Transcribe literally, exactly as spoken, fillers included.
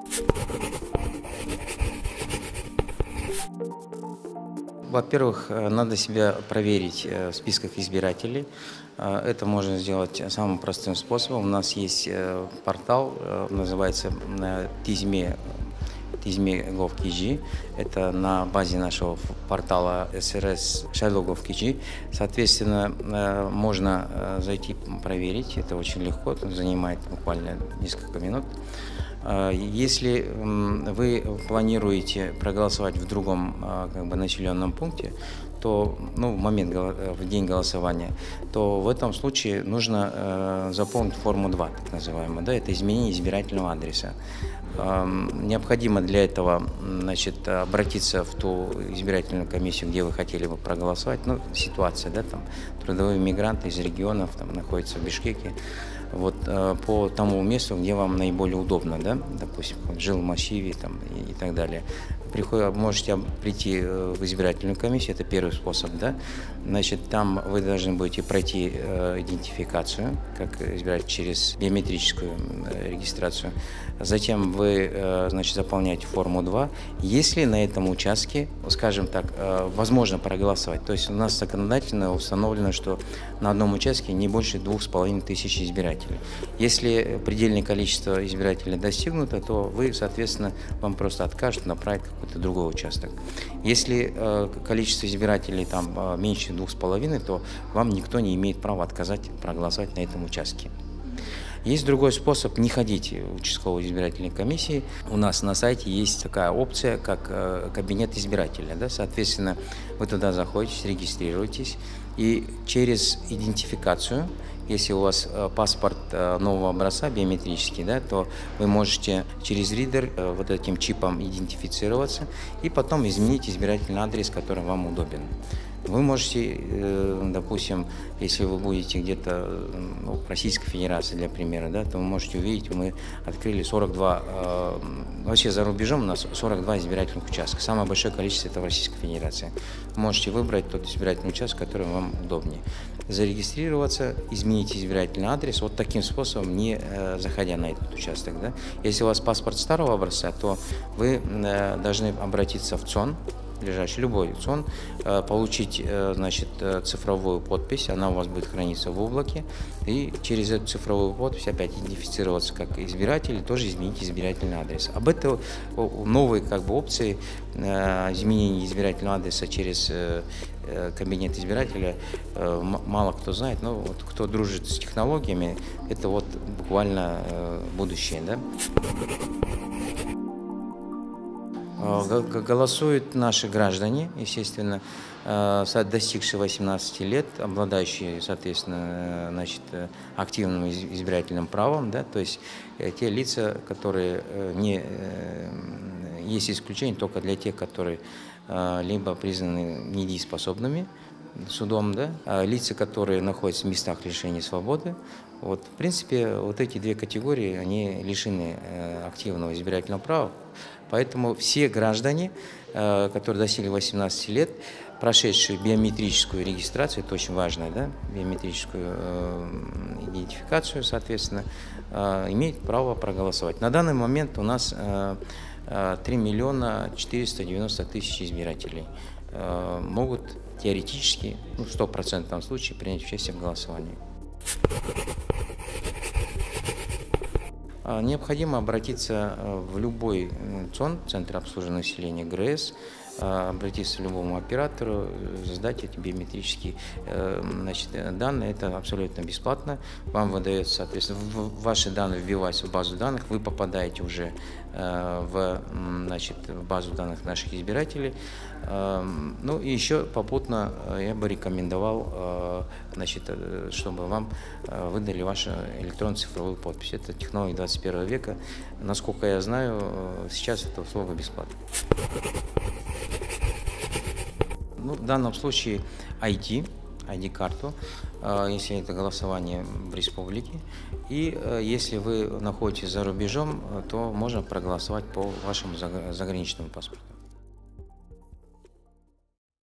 Во-первых, надо себя проверить в списках избирателей. Это можно сделать самым простым способом. У нас есть портал, называется Тизме, Тизме гов точка кз. Это на базе нашего портала эс эр эс шайло точка гов точка кз. Соответственно, можно зайти проверить. Это очень легко, это занимает буквально несколько минут. Если вы планируете проголосовать в другом как бы, населенном пункте, то ну, в момент, в день голосования, то в этом случае нужно э, заполнить форму два, так называемую, да, это изменение избирательного адреса. Э, необходимо для этого, значит, обратиться в ту избирательную комиссию, где вы хотели бы проголосовать. Ну, ситуация, да, там трудовые мигранты из регионов там, находятся в Бишкеке. Вот э, по тому месту, где вам наиболее удобно, да, допустим, в жилмассиве там, и, и так далее. Приходите, можете прийти в избирательную комиссию, это первый способ, да. Значит, там вы должны будете пройти э, идентификацию, как избиратель через биометрическую э, регистрацию. Затем вы, э, значит, заполняете форму два. Если на этом участке, скажем так, э, возможно проголосовать, то есть у нас законодательно установлено, что на одном участке не больше двух с половиной тысяч избирателей. Если предельное количество избирателей достигнуто, то вы, соответственно, вам просто откажут, направить какой-то другой участок. Если э, количество избирателей там э, меньше двух с половиной, то вам никто не имеет права отказать проголосовать на этом участке. Есть другой способ, не ходите в участковую избирательной комиссии. У нас на сайте есть такая опция, как э, кабинет избирателя. Да? Соответственно, вы туда заходите, регистрируетесь, и через идентификацию, если у вас э, паспорт э, нового образца биометрический, да, то вы можете через ридер э, вот этим чипом идентифицироваться и потом изменить избирательный адрес, который вам удобен. Вы можете, допустим, если вы будете где-то ну, в Российской Федерации, для примера, да, то вы можете увидеть, мы открыли сорок два, вообще за рубежом у нас сорок два избирательных участка. Самое большое количество это в Российской Федерации. Вы можете выбрать тот избирательный участок, который вам удобнее. Зарегистрироваться, изменить избирательный адрес вот таким способом, не заходя на этот участок. Да. Если у вас паспорт старого образца, то вы должны обратиться в ЦОН, ближайший, любой ЦОН, получить, значит, цифровую подпись, она у вас будет храниться в облаке, и через эту цифровую подпись опять идентифицироваться как избиратель, и тоже изменить избирательный адрес. Об этой новой как бы, опции изменения избирательного адреса через кабинет избирателя мало кто знает, но вот кто дружит с технологиями, это вот буквально будущее, да? Голосуют наши граждане, естественно, достигшие восемнадцати лет, обладающие, соответственно, значит, активным избирательным правом, да, то есть те лица, которые не... Есть исключение только для тех, которые либо признаны недееспособными судом, да, а лица, которые находятся в местах лишения свободы. Вот, в принципе, вот эти две категории, они лишены активного избирательного права. Поэтому все граждане, которые достигли восемнадцати лет, прошедшие биометрическую регистрацию, это очень важно, да, биометрическую идентификацию, соответственно, имеют право проголосовать. На данный момент у нас три миллиона четыреста девяносто тысяч избирателей могут теоретически, ну, в стопроцентном случае принять участие в голосовании. Необходимо обратиться в любой ЦОН, Центр обслуживания населения ГРЭС, обратиться к любому оператору, сдать эти биометрические значит, данные. Это абсолютно бесплатно. Вам выдается, соответственно, ваши данные вбиваются в базу данных, вы попадаете уже в, значит, в базу данных наших избирателей. Ну и еще попутно я бы рекомендовал, значит, чтобы вам выдали вашу электронную цифровую подпись. Это технология двадцать первого века. Насколько я знаю, сейчас это условно бесплатно. Ну, в данном случае ай ди, ай ди-карту, если это голосование в республике. И если вы находитесь за рубежом, то можно проголосовать по вашему заграничному паспорту.